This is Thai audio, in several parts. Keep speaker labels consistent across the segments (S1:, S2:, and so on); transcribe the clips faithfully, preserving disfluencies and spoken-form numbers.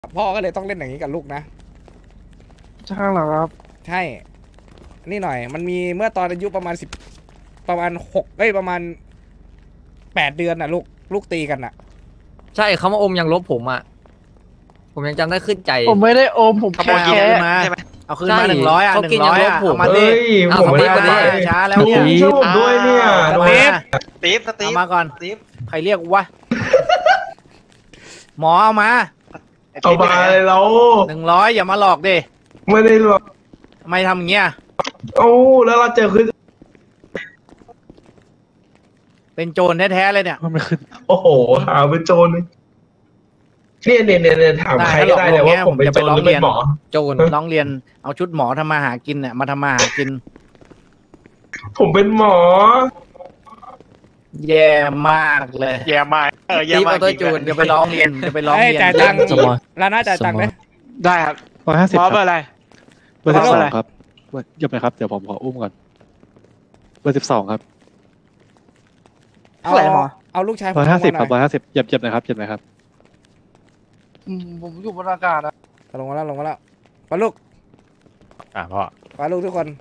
S1: พ่อก็เลยต้องเล่นอย่างนี้กับลูกนะ
S2: ใช่เหรอครับ
S1: ใช่นี่หน่อยมันมีเมื่อตอนอายุประมาณสิบประมาณหกเอ้ยประมาณแปดเดือนน่ะลูกลูกตีกันน่ะ
S3: ใช่เขามาอมยังลบผมอ่ะผมยังจำได้ขึ้นใจ
S2: ผมไม่ได้อมผมแค่
S4: แค่มาใช่ไหมเอาคืนมาหนึ่งร้อยอ่ะหนึ่งร้อยอ่ะเอามาดิ
S3: ผมไม่ได้
S4: ช้าแล้วเนี่ย
S5: ช่วยผมด้วยเนี่ย
S4: ตีฟตีฟมาก่อนตีฟใครเรียกวะหมอเอามา
S5: เอามาเลยเรา
S4: หนึ่งร้อยอย่ามาหลอกดิ
S5: ไม่ได้หลอก
S4: ทำไมทำอย่างเงี้ย
S5: โอ้แล้วเราเจอขึ้น
S4: เป็นโจรแท้ๆเลยเนี่ย
S5: ไม่ขึ้นโอ้โหหาเป็นโจรเนี่ยเนี่ยเนี่ยถามใครก็ได้เลยว่าผมเป็นโจรหรือเป็นหมอ
S4: โจรร้องเรียนเอาชุดหมอทำมาหากินเนี่ยมาทำมาหากิน
S5: ผมเป็นหมอ
S4: แย่มากเลย
S6: แย่มากเออแย่มาก
S4: ตัวจูนเดี๋ยวไปร้องเรียนเดี๋ยวไปร้องเรียน
S1: จ่ายตังค์แล้วน่าจ่ายตังค์ไหม
S6: ได้ครับ
S5: ร้อยห้าสิบ
S6: เบอร์อะไร
S5: เบอร์สิบสองครับหยิบไปครับเดี๋ยวผมขออุ้มก่อนเบอร์สิบสองครับ
S1: เท่าไหร่หมอเอาลูกชาย
S5: ร้อยห้าสิบครับร้อยห้าสิบหยิบหยิบหน่อยครับหยิบหน่อยครับ
S2: ผมอยู่บนอากาศนะ
S1: ลงมาแล้วลงมาแล้วปลาลูก
S6: อ่ะพ่อ
S1: ปลาลูกทุกคน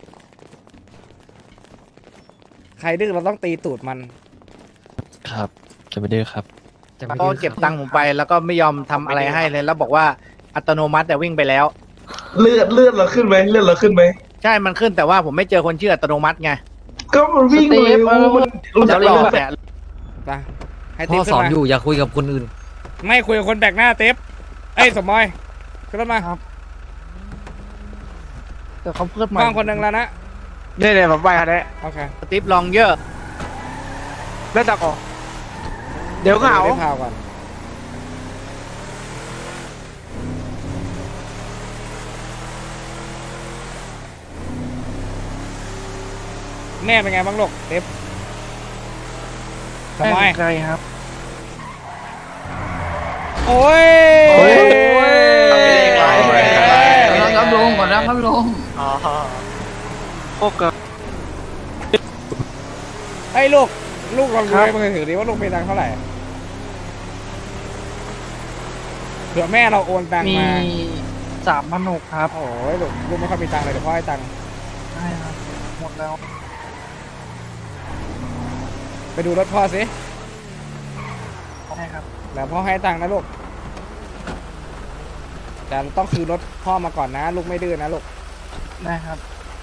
S1: ใครดื้อเราต้องตีตูดมัน
S7: ครับจะไม่ดื้อครับ
S4: ก็เก็บตังค์ผมไปแล้วก็ไม่ยอมทำอะไรให้เลยแล้วบอกว่าอัตโนมัติแต่วิ่งไปแล้ว
S5: เลือดเลือดเราขึ้นไหมเลือดเราขึ้นไหม
S4: ใช่มันขึ้นแต่ว่าผมไม่เจอคนชื่ออัตโนมัติไง
S5: ก็มันวิ่งเลยมัน
S4: รู้จักหลอกแต่
S3: พ่อสอนอยู่อย่าคุยกับคนอื่น
S1: ไม่คุยกับคนแบกหน้าเต๊บเอ้ยสมมอยขึ้นรถมาครับ
S2: แต่เขาเพิ่มมา
S1: บางคนหนึ่งแล้วนะ
S6: เนี่ยเนี่ยผมไปครับเนี่ย
S1: โอเค
S4: ติปลองเยอะ
S6: เล่นตะกอเดี๋ยวเขา
S1: ได้พาวก่อนแม่เป็นไงบ้างลูกเต๊บสมอย
S2: ใครครับ
S1: โอ้ย
S2: ครับลุงก่อนนะครับลุง
S6: อ๋อโอ้เกิด
S1: ไอ้ลูกลูกลองดูให้มันถือดิว่าลูกมีตังค์เท่าไหร่เผื่อแม่เราโอนตังค์มา
S2: มีสามพันหกครับ
S1: โอ้ยลูกลูกไม่ค่อยมีตังค์เลยเดี๋ยวพ่อให้ตังค์
S2: ใช่ครับหมดแล้ว
S1: ไปดูรถพ่อสิ
S2: ใช่ครับ
S1: แล้วพ่อให้ตังค์นะลูกแต่ต้องคืนรถพ่อมาก่อนนะลูกไม่ดื้อนะลูก
S2: ได้ครับ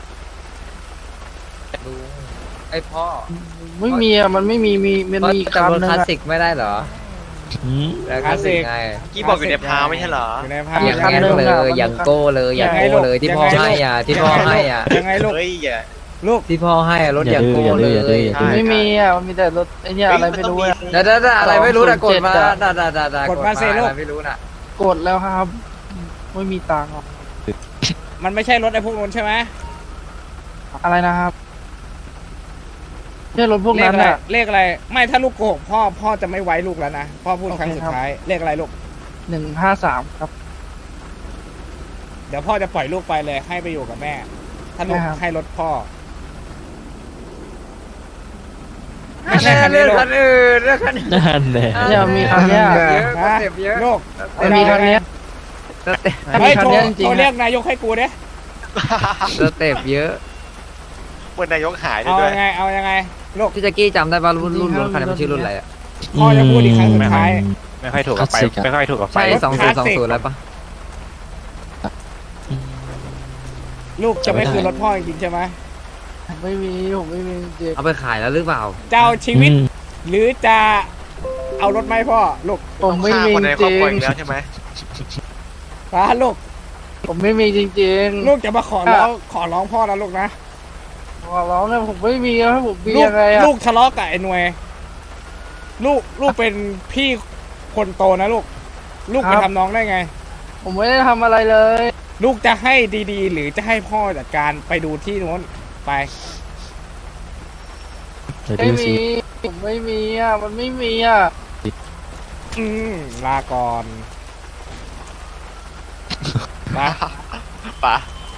S3: ดูไอ้พ่อ
S2: ไม่มีอ่ะมันไม่มีมีมันมี
S3: คันนึงคลาสสิกไม่ได้เหรอ
S1: คลาสสิก
S3: ไง
S6: กี้บอกอยู่ในพาวไม่ใช่เหรอ
S1: อยู่ในพาว
S3: อย่างนั้นเลยอย่างโก้เลยอย่างโก้เลยที่พ่อให้อ่ะที่พ่อให้อ่ะ
S1: ยังไงลูก
S6: เฮ้ยอย่า
S1: ลูก
S3: ที่พ่อให้รถอย่างโก้เลย
S2: ไม่มีอ่ะมันมีแต่รถไอ้เนี่ยอะไรไม่รู้อ่ะ
S3: ด่าด่าอะไรไม่รู้นะกดมาด่าด่าด่าด่าก
S1: ดมาเซลูก
S3: ไม่รู้น่ะ
S2: กดแล้วครับไม่มีตังค์
S1: มันไม่ใช่รถไอ้พวกนั้นใช่ไหม
S2: อะไรนะครับใช่รถพวกนั้นอ่ะ
S1: เลขอะไรไม่ถ้าลูกโกหกพ่อพ่อจะไม่ไว้ลูกแล้วนะพ่อพูดครั้งสุดท้ายเลขอะไรลูก
S2: หนึ่งห้าสามครับ
S1: เดี๋ยวพ่อจะปล่อยลูกไปเลยให้ไปอยู่กับแม่ถ้าลูกให้รถพ่อ
S3: ไม่ใช่คันนี้ลูกคันอื่นเรื่องคัน
S7: นั่นแหละ
S2: เนี่ยมีคันเนี้ย
S1: ลูก
S2: มีคันเนี้ย
S1: เฮ้ยโทรโทรเรียกนายกให้กูเด้
S3: สเต็ปเยอะ
S6: เป็นนายกหาย
S1: ด้วยเอายังไงเอายังไงลูก
S3: พี่แจ็คกี้จำได้ป่ะรุ่นรุ่นรถคันนี้มันชื่อรุ่นอะไรอ่ะ
S1: พ่อจะพูดอีกครั้งสุดท้าย
S6: ไม่ค่อยถูกกับไปไม่ค่อยถูกกับไฟ
S3: ใช่สองศูนย์สองศูนย์แล้วปะ
S1: ลูกจะไม่คืนรถพ่อจริงใช่ไหม
S2: ไม่มีผมไม่มี
S3: เด็กเอาไปขายแล้วหรือเปล่า
S1: เจ้าชีวิตหรือจะเอารถไหมพ่อลูก
S2: ผมไม่มีจริง
S6: แล้วใช่ไหม
S1: ป้าลูก
S2: ผมไม่มีจริง
S1: ๆลูกจะมาขอร้องขอร้องพ่อนะลูกนะ
S2: ขอร้องนะผมไม่มีแล้วผมมียังไงอะ
S1: ลูกทะเลาะกับไอ้หน่วยลูกลูกเป็นพี่คนโตนะลูกลูกไปทำน้องได้ไง
S2: ผมไม่ได้ทำอะไรเลย
S1: ลูกจะให้ดีๆหรือจะให้พ่อจัดการไปดูที่โน้นไป
S2: ไม่มีผมไม่มีอ่ะมันไม่มีอ่ะ
S1: อืมลาก่อนป้า
S6: ป้า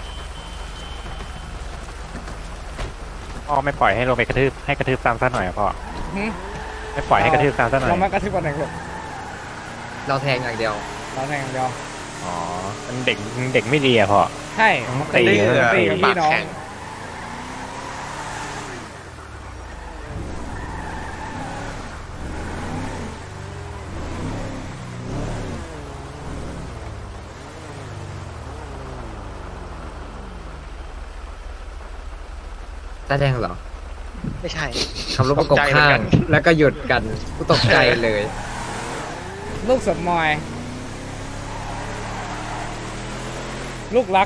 S6: พ่อไม่ปล่อยให้ลงไปกระทืบให้กระทืบซ้ำซะหน่อยพ่อไม่ปล่อยให้กระทืบซ้ำซะหน่อย
S1: เราไม่กระทืบกันหนึ่งลูก
S3: เราแทงอย่างเดียว
S1: เราแทงอย่างเดียว
S6: อ๋อมันเด็กเด็กไม่ดีอะพ่อ
S1: ใช่
S6: มัน
S1: ตี
S6: ตี
S1: มันตีกับพี่น้อง
S3: ตาแดงเหรอ
S8: ไม่ใช่
S3: ขับรถประกบข้างแล้วก็หยุดกันกูตกใจเลย
S1: ลูกสมมอย ลูกรัก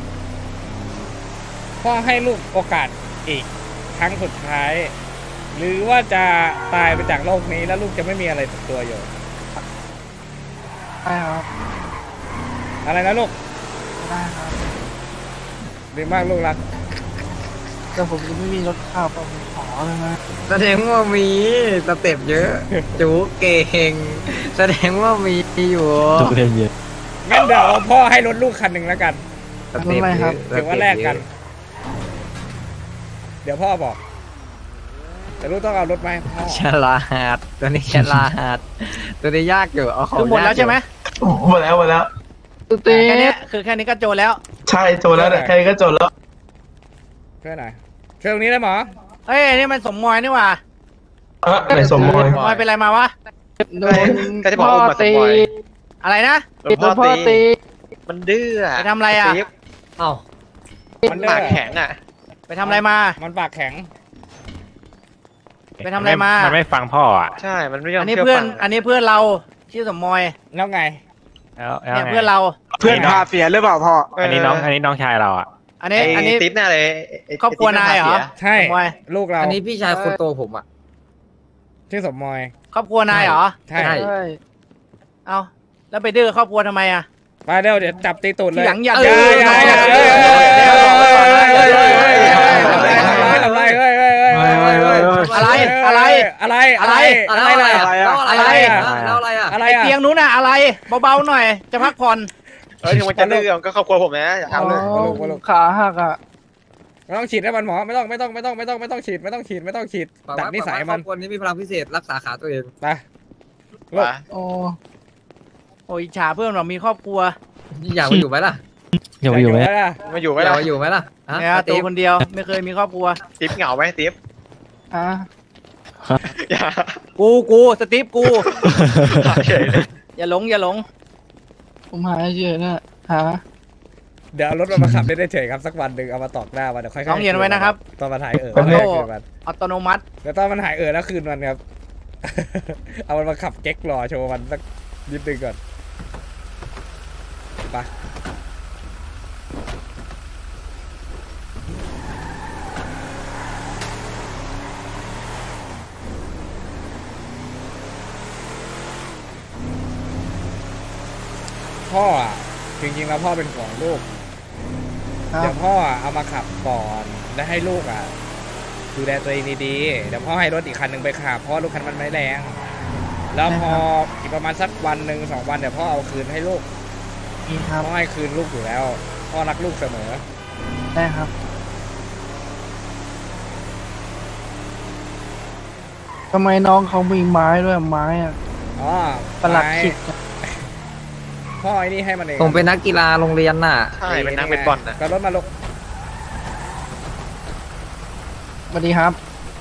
S1: พ่อให้ลูกโอกาสอีกครั้งสุดท้าย หรือว่าจะตายไปจากโลกนี้แล้วลูกจะไม่มีอะไรติดตัวอยู่
S2: ได้ครับ
S1: อะไรนะลูก
S2: ได้ครับ
S1: ดีมากลูกรัก
S2: แต่ผมยังไม่มีรถขับผมขอเลยนะ
S3: แสดงว่ามีสเต็ปเยอะ จูเก่งแสดงว่ามีอยู่
S7: ทุกเรื่องเยอะ
S1: งั้นเดี๋ยวพ่อให้รถลูกคันหนึ่งแล้วกัน
S3: สเต็ปเยอะ
S1: ถือว่าแลกกัน เดี๋ยวพ่อบอก แต่ลูกต้องเอารถมาให้พ่อ
S3: ฉลาดตัวนี้ฉลาดตัวนี้ยากอยู่เอาของ
S4: คือหมดแล้วใช่ไหม
S5: หมดแล้วหมดแล้ว
S2: ตุ๊ตี
S4: แค่เนี้ยคือแค่นี้ก็โจรแล้ว
S5: ใช่โจรแล้วเนี่ยแค่นี้ก็โจรแล้ว
S1: ช่วยหน่อยช่วยตรงนี้ได้หมอ
S4: เฮ้ยนี่มันสมมอยนี่หว่า
S5: เออไหนสมมอย
S4: สมมอยเป็นไรมาวะ
S2: โดน
S8: ก็จะบอก
S2: พ่อ
S8: ว่ามาส
S2: ตี
S8: ปอย
S4: อะไรนะ
S8: โดน
S2: โดนพ่
S8: พ่
S2: อ
S8: อ
S2: ตี
S8: ตีมันดื้อ
S4: ไปทำอะไรอะ
S8: ตีฟ
S3: เอ้า
S1: มันเด้อ
S8: ปากแข็งอ่ะ
S4: ไปทำอะไรมา
S1: มันปากแข็ง
S4: ไปทำอะไรมา
S6: มันไม่ฟังพ่ออ่ะ
S8: ใช่มันไม่ยอม
S4: อันนี้
S8: ชื่
S4: เพื่อน
S8: ฟัง
S4: อันนี้เพื่อนเราชื่อสมมอย
S1: แล้วไง
S6: แล้วแล้ว
S4: เนี่ย
S6: ไง
S4: เพื่อนเรา
S5: เพื่อนพาเสียหรือเปล่าพ่อ
S6: อันนี้น้องอันนี้น้องชายเราอ่ะ
S4: อันนี้
S8: ไอ้
S4: อันนี้
S8: ติ๊บแน่เลยไ
S4: ครอบครัวนายเหรอ
S1: ใช่
S4: สมมอย
S1: ลูกเรา
S3: อันนี้พี่ชายคนโตผมอ่ะ
S1: ชื่อสมมอย
S4: ครอบครัวนายเหรอ
S1: ใช่
S3: ใช่
S2: ใช่
S4: เอาแล้วไปดื้อครอบครัวทำไมอะ
S1: ไปเร็วเดี๋ยวจับตีตูดเลย
S4: ทีหลังอย่า
S1: เอ้ย
S4: ดื้อ
S1: อย่า
S4: น้อง
S1: อย่า
S4: อะไร อะไร
S1: อะไร
S4: อะไร
S1: อะไร
S3: อะไร
S1: อะไร
S3: แล้วอะไร
S4: อะไร
S3: อ่ะแล้วอะไรอ่ะ
S1: อะไร
S4: ไอ
S1: อะ
S4: เตียงนู้นน่ะอะไรเบาๆหน่อย จะพักผ่อน
S8: เอ้ยถึงมันจะดื้อมันก็ครอบครัวผมนะอย่า
S2: อ๋
S8: เอาเลย
S2: อขาหักอ่ะ
S1: ไม่ต้องฉีดให้มันหมอไม่ต้องไม่ต้องไม่ต้องไม่ต้องไม่ต้องฉีดไม่ต้องฉีดไม่ต้องฉีด
S3: บอก
S1: ตัด
S3: ว่า
S1: นิสัย
S3: บอกว่า
S1: มัน
S3: ครอบครัวนี้มีพลังพิเศษรักษาขาตัวเอง
S1: ไปลูก
S8: ว่ะ
S2: โอ้
S4: โอ้ยอิจฉาเพื่อนเรามีครอบครัว
S3: อยากมาอยู่ไหมล่ะ
S7: อย่าไปอยู่ไหม
S1: ล่ะ
S8: มาอยู่ไหม
S3: อยาก
S8: ล่ะ
S3: มาอยู่ไหมล่ะฮะ
S4: เนี่ยตัวคนเดียวไม่เคยมีครอบครัว
S8: ติ๊บเหงาไหมติ๊บ
S2: อ่ะ
S8: อย่า
S4: กูกูสตีฟกู
S8: เฉยเลย
S4: อย่าหลงอย่าหลง
S2: ผมหาเฉยน่ะหา
S1: เดี๋ยวเอารถมันมาขับได้ได้เฉยครับสักวันหนึ่งเอามาตอกหน้ามันเดี๋ยวค่อยๆ
S4: น้องเรียนไว้นะครับ
S1: ตอนมันหายเออ
S4: ออโต้
S1: คืนมัน
S4: อัตโนมัติ
S1: เดี๋ยวตอนมันหายเออแล้วคืนมันครับ เอามันมาขับเก๊กรอโชว์มันสักนิดนึงก่อนไปพ่ออ่ะจริงๆแล้วพ่อเป็นของลูก
S2: ครั
S1: เดี๋
S2: บ
S1: ยวพ่ออ่ะเอามาขับก่อนแล้วให้ลูกอ่ะดูแลตัวเองดีๆเดี๋ยวพ่อให้รถอีกคันหนึ่งไปขับเพราะว่ารถคันมันไม่แรง แล้วพออีกประมาณสักวันหนึ่งสองวันเดี๋ยวพ่อเอาคืนให้ลูก
S2: นี่ครับ
S1: พ่อให้คืนลูกอยู่แล้ว พ่อรักลูกเสมอ
S2: ได้ครับทำไมน้องเขามีไม้ด้วยไม้อ่ะ
S1: อ๋อ
S2: ประหลัด
S1: ไม้
S2: ขิดอะ
S1: พ่อไอ้นี่ให้มันเอง
S3: ผมเป็นนักกีฬาโรงเรียนน่ะ
S8: ใช่เป็นนักเป็นบอลนะ
S1: ก็รถมาลูก
S2: สวัสดีครับ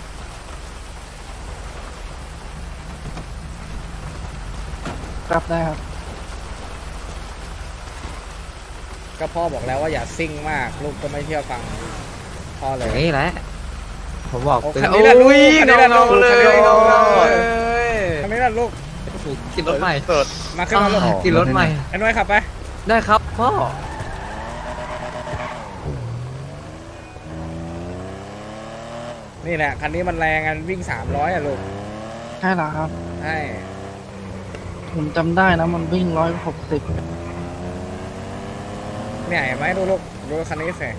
S2: ครับได้ครับ
S1: ก็พ่อบอกแล้วว่าอย่าซิ่งมากลูกก็ไม่เชื่อฟังพ่อเลย
S3: นี่แหละ ผมบอก
S1: โอ้
S3: เตือ
S1: คัน
S3: น
S1: นี้แหละลูก
S3: โอ้ย
S1: คันนี้แหละลูก
S3: เงาๆเลย
S1: คันนี้แหละลูก
S3: เงาๆเลย
S1: คันนี้แหละลูก
S3: กินรถใหม่
S8: สด
S1: มาขึ้นมาลูก
S3: อ่ากินรถใหม่
S1: ไอ้น้อยขับไป
S3: ได้ครับพ่อ
S1: นี่แหละคันนี้มันแรงกันวิ่งสามร้อยอ่ะลูก
S2: ใช่เหรอครับ
S1: ใช่
S2: ผมจำได้นะมันวิ่งร้อยหกสิบ
S1: เนี่ยเห็นไหมดูลูกดูคันนี้สิ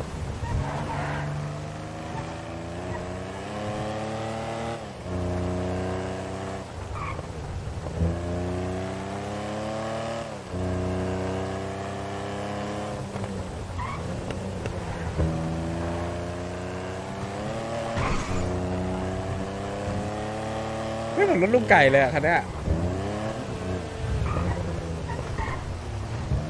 S1: ไม่เหมือนรถลูกไก่เลยอะคันเนี้ย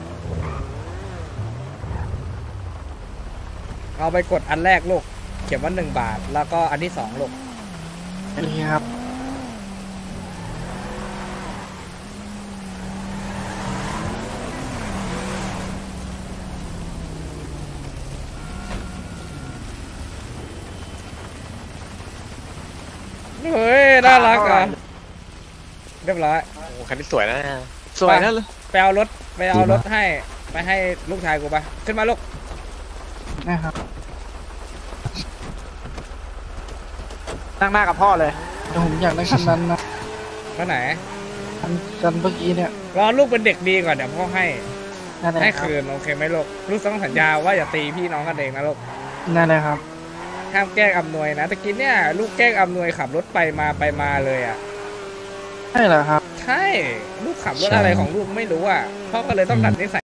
S1: เอาไปกดอันแรกลูกเขียนว่าหนึ่งบาทแล้วก็อันที่สองลูก
S2: นี่ครับ
S1: เฮ้ยน่ารักอ่ะเรียบร้อย
S8: โอ้โหคันนี้สวยนะ
S1: สวยนะไปเอารถไปเอารถให้ไปให้ลูกชายกูไปขึ้นมาลูก
S2: นะครับ
S4: นั่งหน้ากับพ่อเลย
S2: แต่ผมอยากได้คันนั้นนะ
S1: ก็ไหน
S2: คันคันเมื่อกี้เนี่ย
S1: รอลูกเป็นเด็กดีก่อนเดี๋ยวพ่อให้
S2: นั่นแหละ
S1: ให้
S2: ครับ
S1: คืนโอเคไหมลูกลูกต้องสัญญาว่าอย่าตีพี่น้องกันเองนะลูก
S2: นั่นแหละครับ
S1: ห้ามแกล้งอำนวยนะตะกี้เนี่ยลูกแกล้งอำนวยขับรถไปมาไปมาเลยอ่ะ
S2: ใช่เหรอครับ
S1: ใช่ลูกขับรถอะไรของลูกไม่รู้อ่ะพ่อก็เลยต้องดัดนิสัย